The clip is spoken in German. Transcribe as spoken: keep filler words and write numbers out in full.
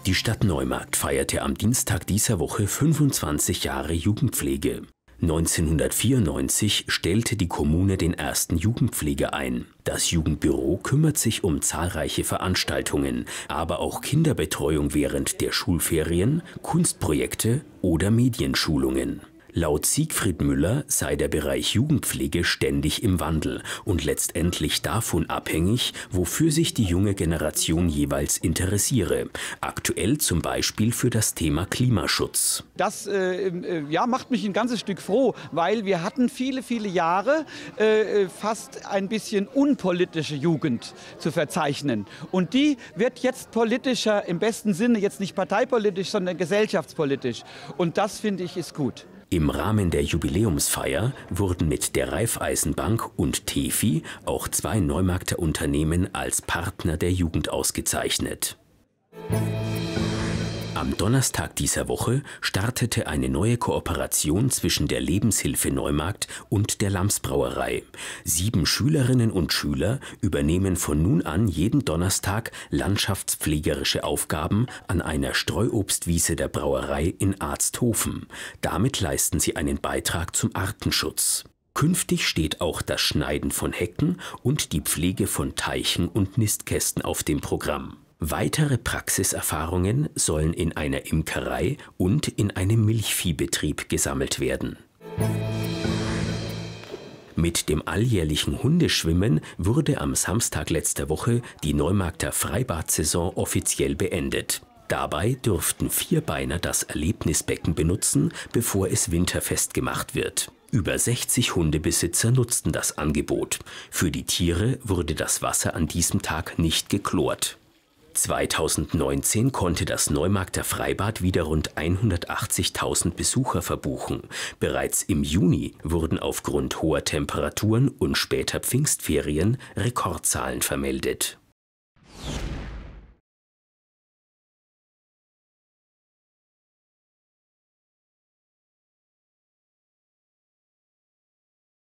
Die Stadt Neumarkt feierte am Dienstag dieser Woche fünfundzwanzig Jahre Jugendpflege. neunzehnhundertvierundneunzig stellte die Kommune den ersten Jugendpfleger ein. Das Jugendbüro kümmert sich um zahlreiche Veranstaltungen, aber auch Kinderbetreuung während der Schulferien, Kunstprojekte oder Medienschulungen. Laut Siegfried Müller sei der Bereich Jugendpflege ständig im Wandel und letztendlich davon abhängig, wofür sich die junge Generation jeweils interessiere. Aktuell zum Beispiel für das Thema Klimaschutz. Das äh, ja, macht mich ein ganzes Stück froh, weil wir hatten viele, viele Jahre äh, fast ein bisschen unpolitische Jugend zu verzeichnen. Und die wird jetzt politischer, im besten Sinne, jetzt nicht parteipolitisch, sondern gesellschaftspolitisch. Und das, finde ich, ist gut. Im Rahmen der Jubiläumsfeier wurden mit der Raiffeisenbank und Tefi auch zwei Neumarkter Unternehmen als Partner der Jugend ausgezeichnet. Am Donnerstag dieser Woche startete eine neue Kooperation zwischen der Lebenshilfe Neumarkt und der Lamsbrauerei. Sieben Schülerinnen und Schüler übernehmen von nun an jeden Donnerstag landschaftspflegerische Aufgaben an einer Streuobstwiese der Brauerei in Arzthofen. Damit leisten sie einen Beitrag zum Artenschutz. Künftig steht auch das Schneiden von Hecken und die Pflege von Teichen und Nistkästen auf dem Programm. Weitere Praxiserfahrungen sollen in einer Imkerei und in einem Milchviehbetrieb gesammelt werden. Mit dem alljährlichen Hundeschwimmen wurde am Samstag letzter Woche die Neumarkter Freibad-Saison offiziell beendet. Dabei durften Vierbeiner das Erlebnisbecken benutzen, bevor es winterfest gemacht wird. Über sechzig Hundebesitzer nutzten das Angebot. Für die Tiere wurde das Wasser an diesem Tag nicht geklort. zweitausendneunzehn konnte das Neumarkter Freibad wieder rund hundertachtzigtausend Besucher verbuchen. Bereits im Juni wurden aufgrund hoher Temperaturen und später Pfingstferien Rekordzahlen vermeldet.